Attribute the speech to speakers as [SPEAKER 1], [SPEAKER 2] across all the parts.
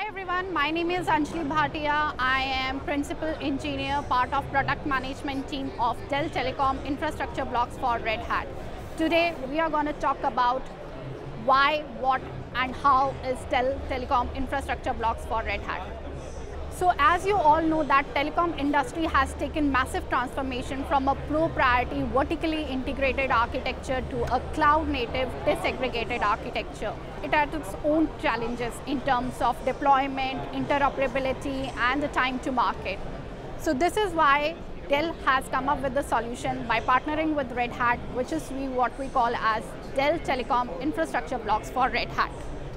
[SPEAKER 1] Hi everyone, my name is Anjali Bhatia. I am Principal Engineer, part of Product Management team of Dell Telecom Infrastructure Blocks for Red Hat. Today we are going to talk about why, what and how is Dell Telecom Infrastructure Blocks for Red Hat. So as you all know that telecom industry has taken massive transformation from a proprietary vertically integrated architecture to a cloud native disaggregated architecture. It has its own challenges in terms of deployment, interoperability and the time to market. So this is why Dell has come up with the solution by partnering with Red Hat, which is what we call as Dell Telecom Infrastructure Blocks for Red Hat.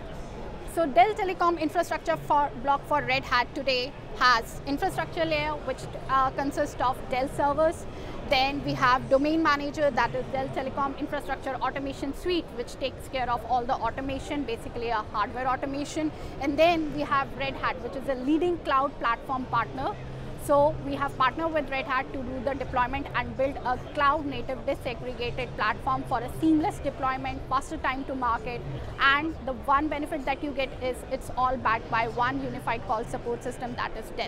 [SPEAKER 1] So Dell Telecom Infrastructure Block for Red Hat today has infrastructure layer, which consists of Dell servers. Then we have domain manager, that is Dell Telecom Infrastructure Automation Suite, which takes care of all the automation, basically a hardware automation. And then we have Red Hat, which is a leading cloud platform partner. So we have partnered with Red Hat to do the deployment and build a cloud native disaggregated platform for a seamless deployment, faster time to market. And the one benefit that you get is it's all backed by one unified call support system, that is Dell.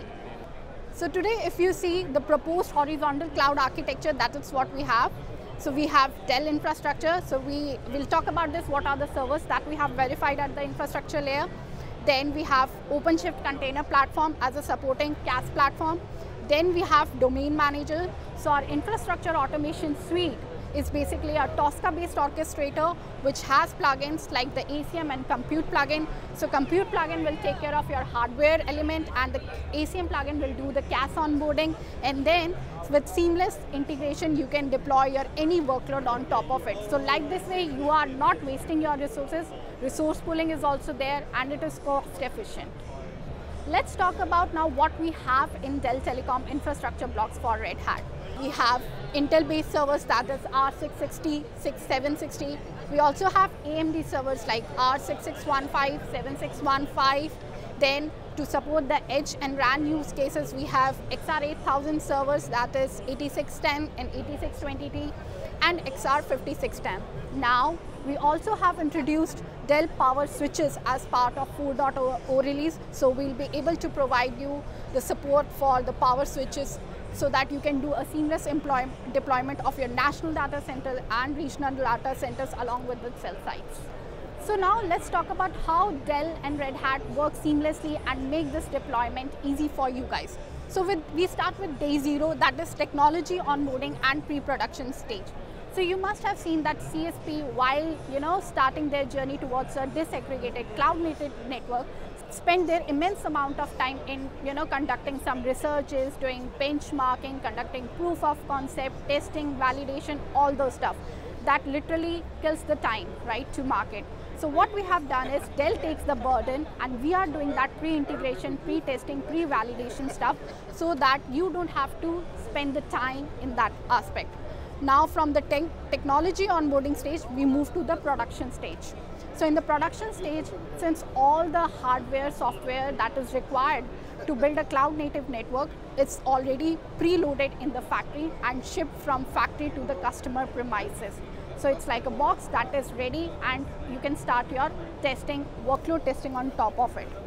[SPEAKER 1] So today if you see the proposed horizontal cloud architecture, that is what we have. So we have Dell infrastructure. So we will talk about this, what are the servers that we have verified at the infrastructure layer. Then we have OpenShift container platform as a supporting CAS platform. Then we have domain manager. So our infrastructure automation suite is basically a Tosca-based orchestrator, which has plugins like the ACM and compute plugin. So compute plugin will take care of your hardware element and the ACM plugin will do the CAS onboarding. And then with seamless integration, you can deploy your any workload on top of it. So like this way, you are not wasting your resources. Resource pooling is also there and it is cost efficient. Let's talk about now what we have in Dell Telecom Infrastructure Blocks for Red Hat. We have Intel-based servers, that is R660, 760. We also have AMD servers like R6615, 7615. Then to support the edge and RAN use cases, we have XR8000 servers, that is 8610 and 8620T, and XR5610. Now, we also have introduced Dell Power Switches as part of 4.0 release. So we'll be able to provide you the support for the power switches so that you can do a seamless deployment of your national data center and regional data centers along with the cell sites. So now let's talk about how Dell and Red Hat work seamlessly and make this deployment easy for you guys. So we start with day zero, that is technology onboarding and pre-production stage. So you must have seen that CSP, while starting their journey towards a disaggregated cloud-native network, spend their immense amount of time in conducting some researches, doing benchmarking, conducting proof of concept, testing, validation, all those stuff. That literally kills the time, right, to market. So what we have done is Dell takes the burden and we are doing that pre-integration, pre-testing, pre-validation stuff so that you don't have to spend the time in that aspect. Now from the technology onboarding stage, we move to the production stage. So in the production stage, since all the hardware, software that is required to build a cloud native network, it's already preloaded in the factory and shipped from factory to the customer premises. So it's like a box that is ready and you can start your testing, workload testing on top of it.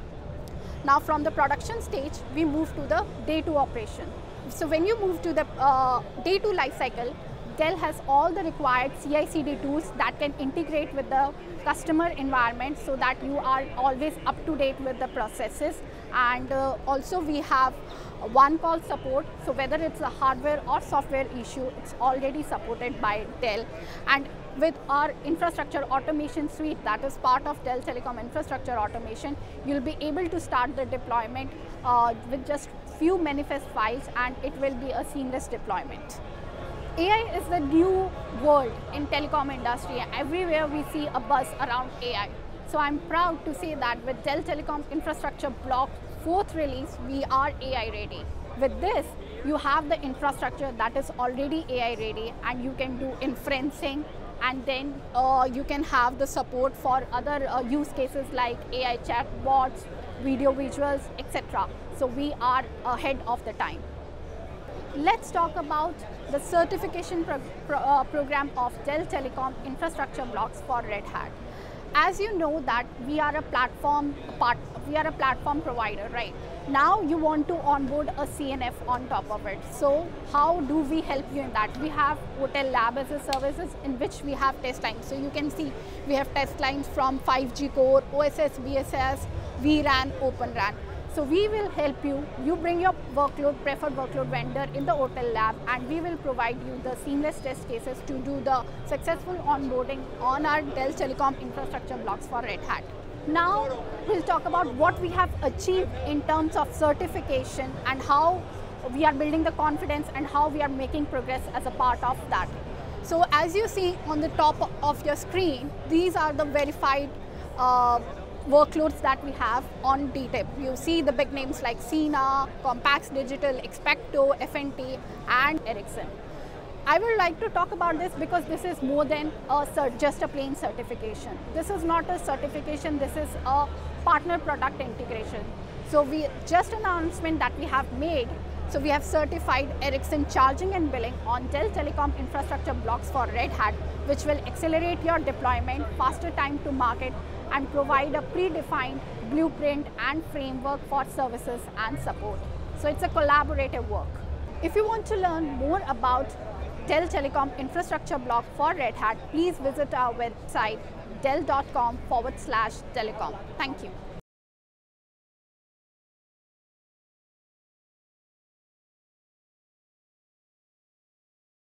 [SPEAKER 1] Now from the production stage, we move to the day two operation. So when you move to the day two life cycle, Dell has all the required CI/CD tools that can integrate with the customer environment so that you are always up to date with the processes. And also we have one call support. So whether it's a hardware or software issue, it's already supported by Dell. And with our infrastructure automation suite, that is part of Dell Telecom Infrastructure Automation, you'll be able to start the deployment with just few manifest files and it will be a seamless deployment. AI is the new world in telecom industry. Everywhere we see a buzz around AI. So I'm proud to say that with Dell Telecom Infrastructure Block 4th release, we are AI ready. With this, you have the infrastructure that is already AI ready and you can do inferencing, and then you can have the support for other use cases like AI chatbots, video visuals, etc. So we are ahead of the time. Let's talk about the certification program of Dell Telecom Infrastructure Blocks for Red Hat. as you know that we are a platform provider, right? Now you want to onboard a CNF on top of it. So how do we help you in that? We have Hotel Lab as a services in which we have test lines. So you can see we have test lines from 5G Core, OSS, BSS, vRAN, Open RAN. So we will help you. You bring your workload, preferred workload vendor in the Hotel Lab, and we will provide you the seamless test cases to do the successful onboarding on our Dell Telecom infrastructure blocks for Red Hat. Now we'll talk about what we have achieved in terms of certification and how we are building the confidence and how we are making progress as a part of that. So as you see on the top of your screen, these are the verified workloads that we have on DTIP. You see the big names like Sina, Compax Digital, Expecto, FNT, and Ericsson. I would like to talk about this because this is more than just a plain certification. This is not a certification, this is a partner product integration. So just an announcement that we have made. So we have certified Ericsson charging and billing on Dell Telecom infrastructure blocks for Red Hat, which will accelerate your deployment, faster time to market, and provide a predefined blueprint and framework for services and support. So it's a collaborative work. If you want to learn more about Dell Telecom infrastructure block for Red Hat, please visit our website dell.com/telecom. Thank you.